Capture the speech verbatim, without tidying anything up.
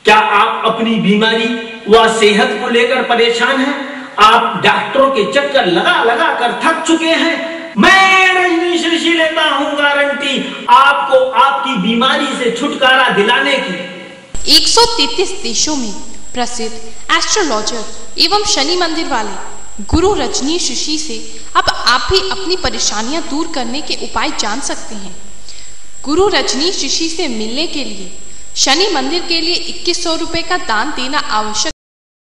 क्या आप अपनी बीमारी व सेहत को लेकर परेशान हैं? आप डॉक्टरों के चक्कर लगा लगा कर थक चुके हैं? मैं रजनीश ऋषि लेता हूं गारंटी आपको आपकी बीमारी से छुटकारा दिलाने की। एक सौ तैंतीस देशों में प्रसिद्ध एस्ट्रोलॉजर एवं शनि मंदिर वाले गुरु रजनीश ऋषि से अब आप भी अपनी परेशानियां दूर करने के उपाय जान सकते हैं। गुरु रजनीश ऋषि से मिलने के लिए शनि मंदिर के लिए इक्कीस सौ रुपए का दान देना आवश्यक